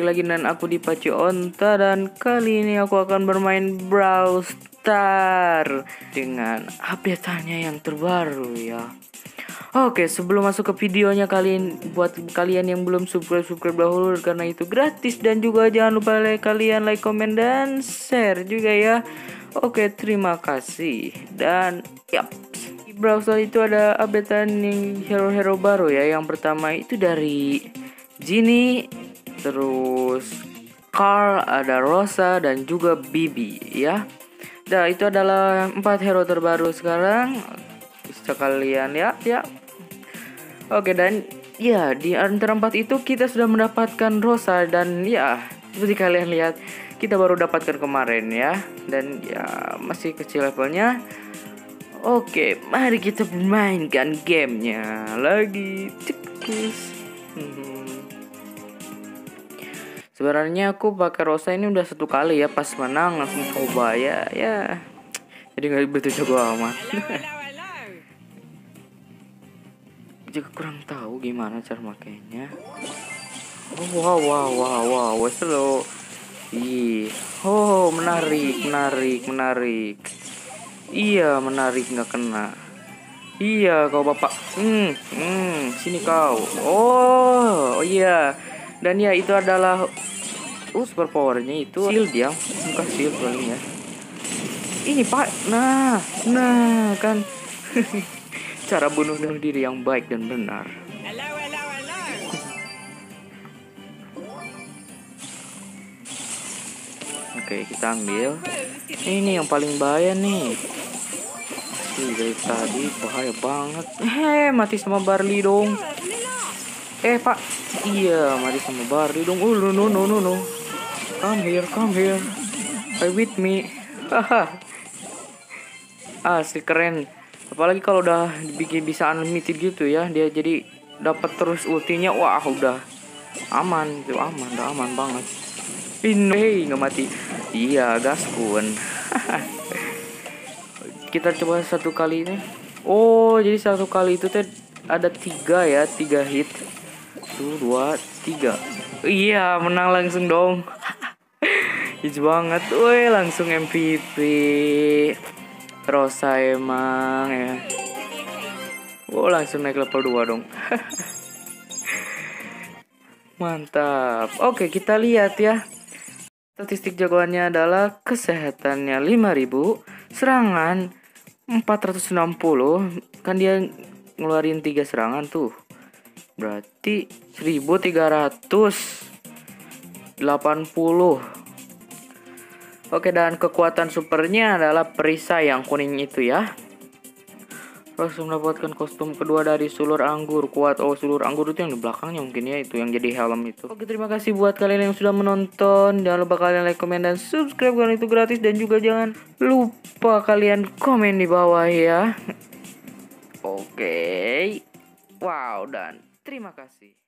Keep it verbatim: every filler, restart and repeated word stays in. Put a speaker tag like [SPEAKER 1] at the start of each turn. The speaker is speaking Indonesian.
[SPEAKER 1] lagi dengan aku di Paci Onta. Dan kali ini aku akan bermain Brawl Stars dengan update-nya yang terbaru ya. Oke, sebelum masuk ke videonya, kalian buat kalian yang belum subscribe subscribe dahulu karena itu gratis, dan juga jangan lupa like, kalian like, komen dan share juga ya. Oke, terima kasih. Dan yap, di Brawl Stars itu ada updatean yang hero-hero baru ya. Yang pertama itu dari Genie, terus Carl, ada Rosa dan juga Bibi ya. Nah, itu adalah empat hero terbaru sekarang. Bisa kalian lihat ya. Oke, dan ya di antara empat itu kita sudah mendapatkan Rosa, dan ya seperti kalian lihat kita baru dapatkan kemarin ya, dan ya masih kecil levelnya. Oke, mari kita mainkan gamenya lagi. Cekus. Hmm. Sebenarnya aku pakai Rosa ini udah satu kali ya, pas menang langsung coba ya ya. Jadi nggak betul jago amat. Juga kurang tahu gimana cara makainya. Oh, wow wow wow wow wow slow. Ih, oh menarik menarik menarik. Iya menarik, nggak kena. Iya kau bapak. Hmm hmm sini kau. Oh, oh iya. Dan ya itu adalah uh super powernya itu shield ya, bukan shield paling ya. Ini pak. Nah nah kan. Cara bunuh diri yang baik dan benar.
[SPEAKER 2] Hello, hello, hello.
[SPEAKER 1] Oke, kita ambil. Ini yang paling bahaya nih. Ih, dari tadi bahaya banget. Heh, mati sama Barley dong. Eh, Pak. Iya, mati sama Barley dong. Oh, no, no, no, no, no. Come here, come here. Play with me. Haha. Asli keren. Apalagi kalau udah dibikin bisa unlimited gitu ya, dia jadi dapat terus ultinya. Wah, udah aman, itu aman, udah aman banget. Ini nggak mati. Iya, gaspun. Kita coba satu kali ini. Oh, jadi satu kali itu teh ada tiga ya, tiga hit. Tuh, dua, tiga. Iya, menang langsung dong. Hits banget, woi, langsung M V P. Rosa emang ya. Oh, langsung naik level dua dong. Mantap. Oke, kita lihat ya. Statistik jagoannya adalah kesehatannya lima ribu, serangan empat ratus enam puluh. Kan dia ngeluarin tiga serangan tuh. Berarti seribu tiga ratus delapan puluh. Oke, dan kekuatan supernya adalah perisai yang kuning itu ya. Terus mendapatkan kostum kedua dari sulur anggur kuat. Oh, sulur anggur itu yang di belakangnya mungkin ya, itu yang jadi helm itu. Oke, terima kasih buat kalian yang sudah menonton. Jangan lupa kalian like, komen, dan subscribe karena itu gratis. Dan juga jangan lupa kalian komen di bawah ya. Oke. Wow, dan terima kasih.